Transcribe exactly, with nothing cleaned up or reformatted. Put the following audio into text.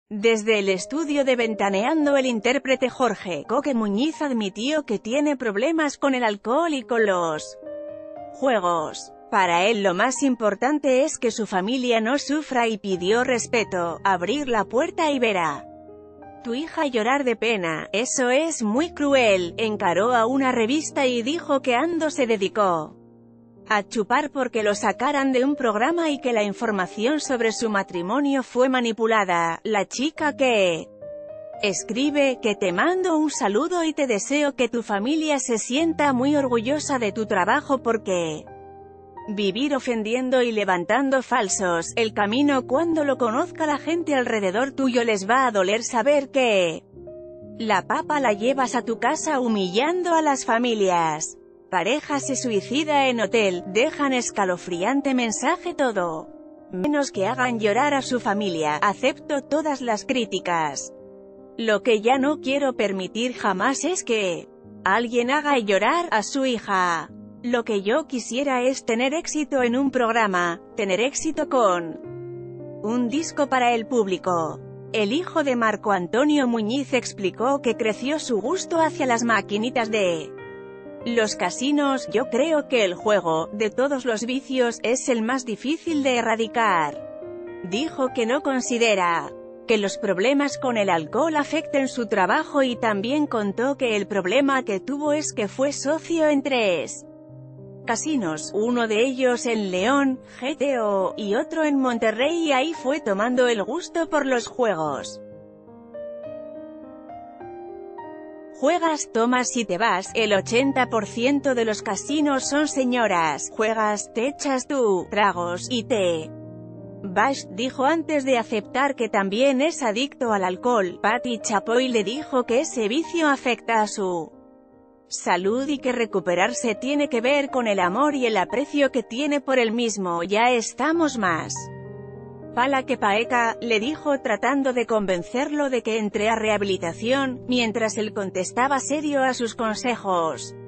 Desde el estudio de Ventaneando, el intérprete Jorge Coque Muñiz admitió que tiene problemas con el alcohol y con los juegos. Para él lo más importante es que su familia no sufra y pidió respeto, abrir la puerta y ver a tu hija llorar de pena, eso es muy cruel. Encaró a una revista y dijo que Ando se dedicó a chupar porque lo sacaran de un programa y que la información sobre su matrimonio fue manipulada. La chica que escribe que te mando un saludo y te deseo que tu familia se sienta muy orgullosa de tu trabajo porque vivir ofendiendo y levantando falsos, el camino cuando lo conozca la gente alrededor tuyo les va a doler saber que la papa la llevas a tu casa humillando a las familias. Pareja se suicida en hotel, dejan escalofriante mensaje todo menos que hagan llorar a su familia, acepto todas las críticas. Lo que ya no quiero permitir jamás es que alguien haga llorar a su hija. Lo que yo quisiera es tener éxito en un programa, tener éxito con un disco para el público. El hijo de Marco Antonio Muñiz explicó que creció su gusto hacia las maquinitas de los casinos. Yo creo que el juego, de todos los vicios, es el más difícil de erradicar. Dijo que no considera que los problemas con el alcohol afecten su trabajo y también contó que el problema que tuvo es que fue socio en tres casinos, uno de ellos en León, G T O, y otro en Monterrey, y ahí fue tomando el gusto por los juegos. Juegas, tomas y te vas. El ochenta por ciento de los casinos son señoras. Juegas, te echas tu tragos y te vas, dijo antes de aceptar que también es adicto al alcohol. Patti Chapoy le dijo que ese vicio afecta a su salud y que recuperarse tiene que ver con el amor y el aprecio que tiene por él mismo. Ya estamos más pala que paeca, le dijo tratando de convencerlo de que entre a rehabilitación, mientras él contestaba serio a sus consejos.